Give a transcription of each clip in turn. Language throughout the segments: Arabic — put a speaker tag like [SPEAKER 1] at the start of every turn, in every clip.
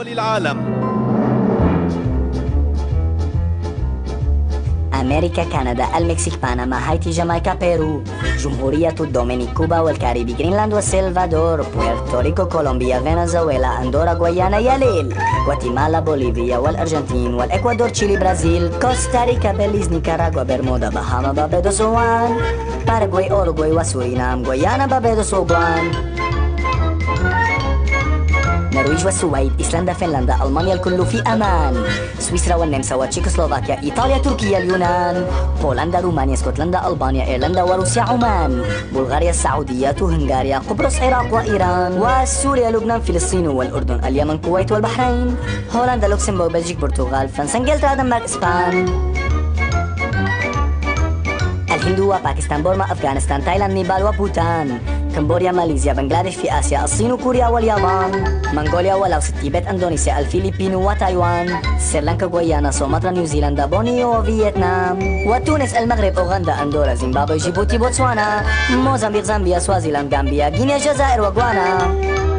[SPEAKER 1] دول العالم.
[SPEAKER 2] أمريكا، كندا، المكسيك، بنما، هايتي، جامايكا، بيرو، جمهورية الدومينيك، كوبا والكاريبي، غرينلاند والسلفادور، بويرتوريكو، كولومبيا، فنزويلا، أندورا، غويانا، ياليل، غواتيمالا، بوليفيا والأرجنتين والإكوادور، تشيلي، برازيل، كوستاريكا، بيليز، نيكاراغوا، برمودا، بهاما، باربادوس، وان، باراغواي، أوروغواي وسورينام، غويانا، باربادوس، وغوان، نرويج والسويد، إيسلندا، فنلندا، ألمانيا، الكل في أمان، سويسرا والنمسا وتشيكوسلوفاكيا، إيطاليا، تركيا، اليونان، بولندا، رومانيا، اسكتلندا، ألبانيا، إيرلندا وروسيا، عمان، بلغاريا، السعودية، هنغاريا، قبرص، العراق وإيران، وسوريا، لبنان، فلسطين والأردن، اليمن، الكويت والبحرين، هولندا، لوكسمبورغ، بلجيك، البرتغال، فرنسا، انجلترا، دنمارك، اسبان، الهند وباكستان، بورما، أفغانستان، تايلاند، نيبال وبوتان، كمبوديا، ماليزيا، بنغلاديش في آسيا، الصين وكوريا واليابان، منغوليا ولاوس، التيبت، اندونيسيا، الفلبين وتايوان، سريلانكا، غويانا، سومطرة، نيوزيلندا، بورنيو وفيتنام، وتونس، المغرب، أوغندا، أندورا، زيمبابوي، جيبوتي، بوتسوانا، موزمبيق، زامبيا، سوازيلاند، غامبيا، غينيا، الجزائر وغانا،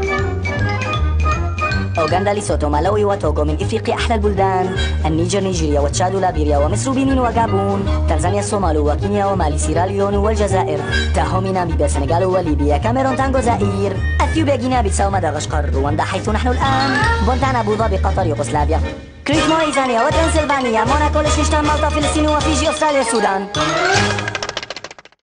[SPEAKER 2] أوغندا، ليسوتو، مالاوي وتوغو. من إفريقيا أحلى البلدان: النيجر، نيجيريا وتشاد وليبيريا ومصر وبنين وغابون، تنزانيا، الصومال وكينيا ومالي، سيراليون والجزائر، تاهو، ناميبيا، السنغال وليبيا، كاميرون، تانغو، زائر، أثيوبيا، غينيا بيساو، مدغشقر، رواندا حيث نحن الآن، بونتانا، أبو ظبي، قطر، يوغوسلافيا، كريت، موريتانيا وترانسلفانيا، موناكو، ليشتنشتاين، مالطا، فلسطين وفيجي، أستراليا، السودان.